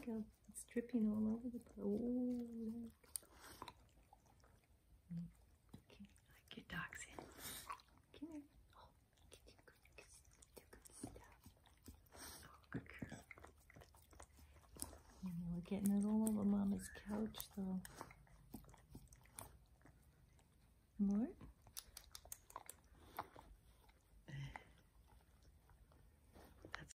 look, it's dripping all over the place. Oh, look. Okay, like your dog's in. Come here. Oh, get you good stuff. Oh, good girl. We're getting it all over Mama's couch, though. More?